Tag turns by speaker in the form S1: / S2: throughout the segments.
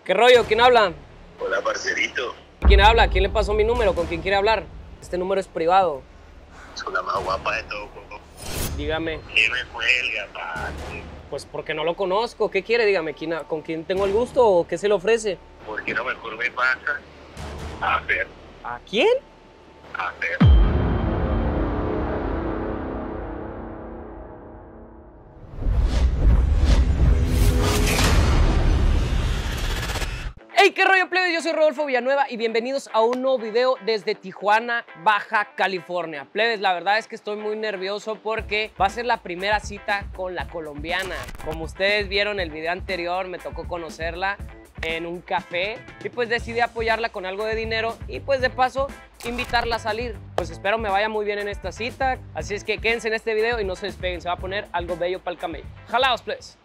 S1: ¿Qué rollo? ¿Quién habla?
S2: Hola, parcerito.
S1: ¿Quién habla? ¿Quién le pasó mi número? ¿Con quién quiere hablar? Este número es privado.
S2: Es la más guapa de todo.
S1: Dígame.
S2: ¿Qué me cuelga, parce?
S1: Pues porque no lo conozco. ¿Qué quiere? Dígame. ¿Con quién tengo el gusto o qué se le ofrece?
S2: ¿Por qué no mejor me pasa a hacer?
S1: ¿A quién?
S2: A hacer.
S1: ¡Hey! ¿Qué rollo, plebes? Yo soy Rodolfo Villanueva y bienvenidos a un nuevo video desde Tijuana, Baja California. Plebes, la verdad es que estoy muy nervioso porque va a ser la primera cita con la colombiana. Como ustedes vieron en el video anterior, me tocó conocerla en un café y pues decidí apoyarla con algo de dinero y pues de paso invitarla a salir. Pues espero me vaya muy bien en esta cita, así es que quédense en este video y no se despeguen, se va a poner algo bello para el camello. ¡Jalaos, plebes!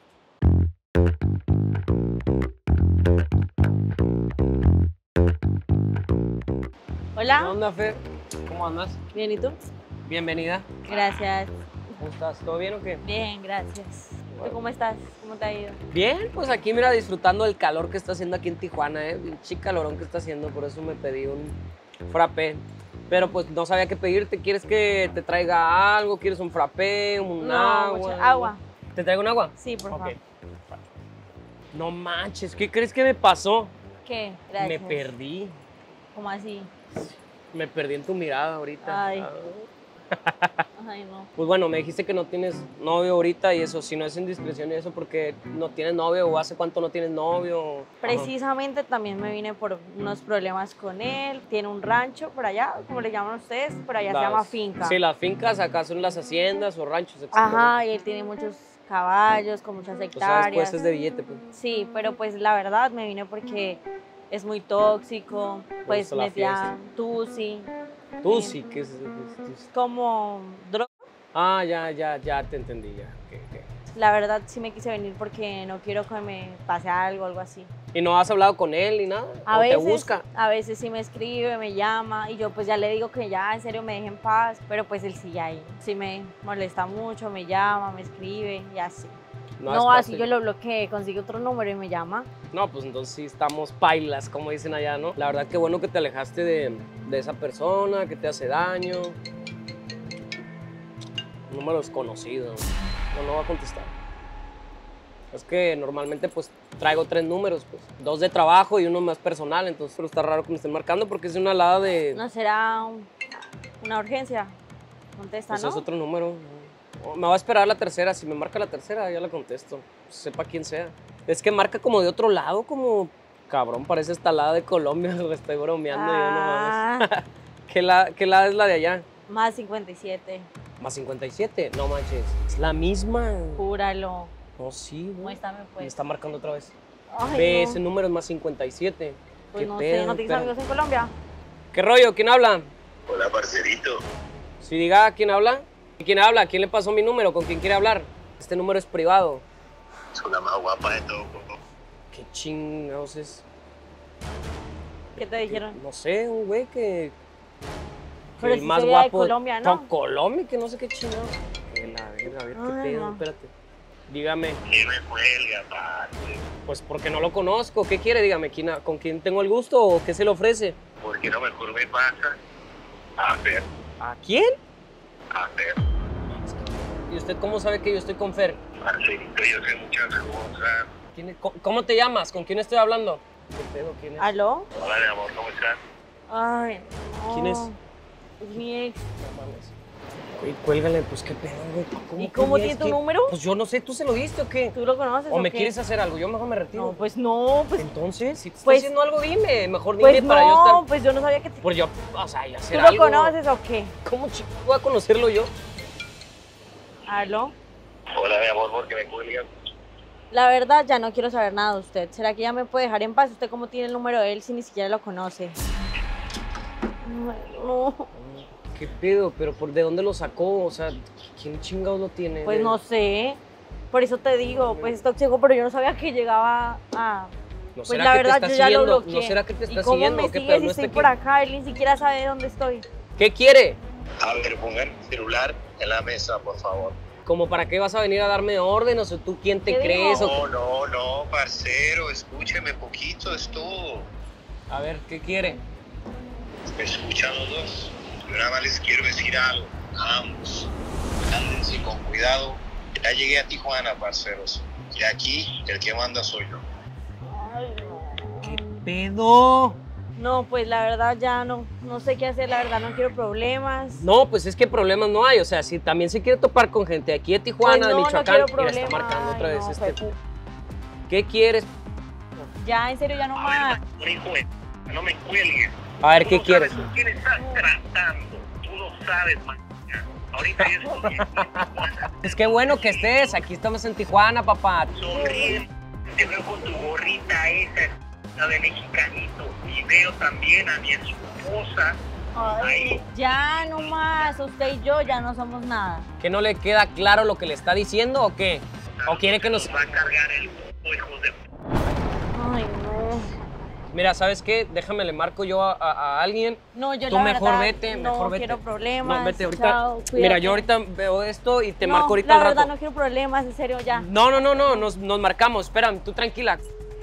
S3: Hola.
S1: ¿Qué onda, Fer? ¿Cómo andas?
S3: Bien, ¿y tú?
S1: Bienvenida.
S3: Gracias.
S1: ¿Cómo estás? ¿Todo bien o qué?
S3: Bien, gracias. ¿Tú cómo estás? ¿Cómo te ha ido?
S1: Bien, pues aquí mira, disfrutando del calor que está haciendo aquí en Tijuana, pinche calorón que está haciendo, por eso me pedí un frappé. Pero pues no sabía qué pedirte. ¿Quieres que te traiga algo? ¿Quieres un frappé, un agua?
S3: Mucha agua.
S1: ¿Te traigo un agua?
S3: Sí, por
S1: Ok.
S3: favor.
S1: No manches, ¿qué crees que me pasó?
S3: ¿Qué? Gracias.
S1: Me perdí.
S3: ¿Cómo así?
S1: Me perdí en tu mirada ahorita.
S3: Ay.
S1: Ah.
S3: Ay, no.
S1: Pues bueno, me dijiste que no tienes novio ahorita y eso, si no es indiscreción y eso, porque no tienes novio o hace cuánto no tienes novio. Ajá.
S3: Precisamente también me vine por unos problemas con él. Tiene un rancho por allá, como le llaman ustedes, por allá se llama finca.
S1: Sí, las fincas acá son las haciendas o ranchos.
S3: Ajá, y él tiene muchos caballos con muchas
S1: O sea,
S3: hectáreas.
S1: después es de billete, pues.
S3: Sí, pero pues la verdad me vine porque es muy tóxico, pues
S1: gusta la
S3: metía tusi,
S1: Tú sí, que es
S3: como droga.
S1: Ah, ya te entendí, ya. Ok.
S3: La verdad sí me quise venir porque no quiero que me pase algo así.
S1: ¿Y no has hablado con él ni nada?
S3: A
S1: ¿O
S3: veces,
S1: te busca?
S3: a veces sí me escribe, me llama y yo pues ya le digo que ya en serio me deje en paz, pero pues él sigue ahí. Sí me molesta mucho, me llama, me escribe y así. No, así yo lo bloqueé, consigue otro número y me llama.
S1: No, pues entonces sí estamos pailas, como dicen allá, ¿no? La verdad que bueno que te alejaste de esa persona, que te hace daño. Número desconocido. No va a contestar. Es que normalmente pues traigo 3 números, pues 2 de trabajo y uno más personal, entonces pero está raro que me estén marcando porque es una alada de...
S3: ¿No será una urgencia? Contesta,
S1: Pues
S3: ¿no?
S1: es otro número. Me va a esperar la tercera, si me marca la tercera ya la contesto, sepa quién sea. Es que marca como de otro lado, como... Cabrón, parece esta alada de Colombia, lo estoy bromeando yo, no mames. ¿Qué lada es la de allá?
S3: Más 57.
S1: Más 57, no manches, es la misma.
S3: Júralo.
S1: No, sí, güey.
S3: Muéstrame
S1: Me
S3: pues.
S1: está marcando otra vez.
S3: Ay,
S1: Ve,
S3: no.
S1: ese número es más 57.
S3: Pues
S1: ¿Qué
S3: no
S1: pedo?
S3: sé, ¿no tienes
S1: Espera.
S3: amigos en Colombia?
S1: ¿Qué rollo? ¿Quién habla?
S2: Hola, parcerito.
S1: Si diga quién habla. ¿Quién habla? ¿Quién le pasó mi número? ¿Con quién quiere hablar? Este número es privado.
S2: Es la más guapa de todo.
S1: ¿Qué chingados es?
S3: ¿Qué te dijeron?
S1: No sé, un güey que
S3: Pero
S1: el
S3: si
S1: más
S3: sería de
S1: guapo
S3: Colombia, ¿no?
S1: Colombia, que no sé qué chingados. Que la verga, a ver, ¿qué
S3: Ay,
S1: pedo?
S3: no.
S1: Espérate. Dígame.
S2: ¿Qué me cuelga, parce?
S1: Pues porque no lo conozco. ¿Qué quiere? Dígame, ¿con quién tengo el gusto o qué se le ofrece?
S2: ¿Por qué no mejor me pasa a hacer?
S1: ¿A quién?
S2: A hacer.
S1: ¿Y usted cómo sabe que yo estoy con Fer?
S2: Parcerito, yo sé muchas cosas.
S1: ¿Cómo te llamas? ¿Con quién estoy hablando? ¿Qué pedo? ¿Quién es?
S3: ¿Aló?
S2: Hola, mi amor, ¿cómo estás?
S3: Ay, no.
S1: ¿Quién es?
S3: Es mi ex.
S1: No mames. Güey, cuélgale, pues qué pedo, güey.
S3: ¿Y cómo
S1: que
S3: tiene
S1: es?
S3: tu
S1: ¿Qué?
S3: número?
S1: Pues yo no sé, ¿tú se lo diste o qué?
S3: ¿Tú lo conoces
S1: ¿O me
S3: qué?
S1: quieres hacer algo? Yo mejor me retiro.
S3: No, pues no, pues,
S1: Entonces, si te está
S3: pues-
S1: haciendo algo, dime. Mejor dime
S3: pues
S1: para yo
S3: no,
S1: estar...
S3: pues yo no sabía que
S1: Pues yo, o sea, y hacer
S3: ¿Tú
S1: algo.
S3: lo conoces o qué?
S1: ¿Cómo voy a conocerlo yo?
S3: ¿Aló?
S2: Hola, mi amor, ¿por qué me cuelgas?
S3: La verdad, ya no quiero saber nada de usted. ¿Será que ya me puede dejar en paz? ¿Usted cómo tiene el número de él si ni siquiera lo conoce? Ay, no,
S1: ¿Qué pedo? ¿Pero de dónde lo sacó? O sea, ¿quién chingados lo tiene?
S3: pues no sé. Por eso te digo, pues es tóxico, pero yo no sabía que llegaba a...
S1: ¿No
S3: Pues
S1: será
S3: la
S1: que te
S3: verdad,
S1: está
S3: yo ya lo
S1: siguiendo?
S3: bloqueé.
S1: ¿No será que te está
S3: ¿Y cómo
S1: siguiendo?
S3: me
S1: ¿Qué
S3: sigue
S1: pedo?
S3: si
S1: ¿No
S3: estoy
S1: está
S3: por
S1: aquí?
S3: acá? Él ni siquiera sabe dónde estoy.
S1: ¿Qué quiere?
S2: A ver, ponga el celular en la mesa, por favor.
S1: ¿Como para qué vas a venir a darme órdenes o tú quién te
S3: ¿Qué
S1: crees?
S3: dijo?
S2: No, parcero, escúcheme poquito, es todo.
S1: A ver, ¿qué quiere?
S2: Me escuchan los dos. Yo nada más les quiero decir algo, a ambos. Ándense con cuidado. Ya llegué a Tijuana, parceros. Y aquí el que manda soy yo.
S3: Ay, no.
S1: ¿Qué pedo?
S3: No, pues la verdad ya no sé qué hacer, la verdad no quiero problemas.
S1: No, pues es que problemas no hay. O sea, si también se quiere topar con gente de aquí de Tijuana,
S3: Pues
S1: de
S3: no
S1: Michoacán,
S3: quiero
S1: mira, está
S3: problemas.
S1: marcando otra
S3: Ay,
S1: vez
S3: no,
S1: este.
S3: Pepe.
S1: ¿Qué quieres?
S3: Ya, en serio, ya no
S2: A
S3: más.
S2: ver, hijo, no me cuelgues.
S1: A ver,
S2: Tú
S1: ¿qué
S2: no
S1: quieres?
S2: sabes con quién estás tratando. Tú lo sabes, man. Ahorita yo estoy
S1: Pues qué bueno que estés. Aquí estamos en Tijuana, papá.
S2: sonriendo. Te veo con tu gorrita esa, la de mexicanito. Y veo también a mi esposa.
S3: Ay, ya no más, usted y yo ya no somos nada.
S1: ¿Que no le queda claro lo que le está diciendo o qué? ¿O quiere que nos...?
S2: Va a cargar el hijo de...
S3: Ay, no.
S1: Mira, ¿sabes qué? Déjame, le marco yo a alguien.
S3: No, yo
S1: Tú
S3: la
S1: mejor
S3: verdad
S1: vete,
S3: no
S1: mejor vete.
S3: quiero problemas.
S1: No, vete ahorita.
S3: Chao,
S1: Mira,
S3: cuídate.
S1: yo ahorita veo esto y te
S3: No,
S1: marco ahorita
S3: la
S1: al
S3: verdad
S1: rato.
S3: no quiero problemas, en serio, ya.
S1: No, nos marcamos. Espérame, tú tranquila.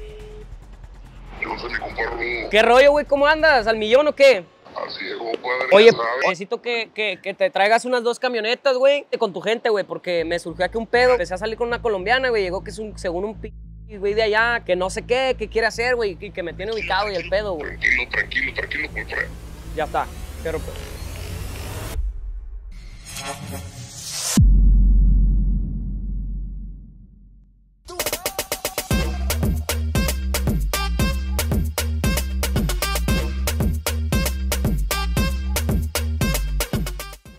S2: Yo soy mi compadre.
S1: ¿Qué rollo, güey? ¿Cómo andas? ¿Al millón o qué?
S2: Así es, compadre.
S1: Oye,
S2: ya sabes.
S1: necesito que te traigas unas 2 camionetas, güey, con tu gente, güey, porque me surgió aquí un pedo. Empecé a salir con una colombiana, güey, llegó que es según un güey de allá, que no sé qué quiere hacer, güey, y que me tiene ubicado y el pedo, güey.
S2: Tranquilo, compadre.
S1: Ya está, pero pues.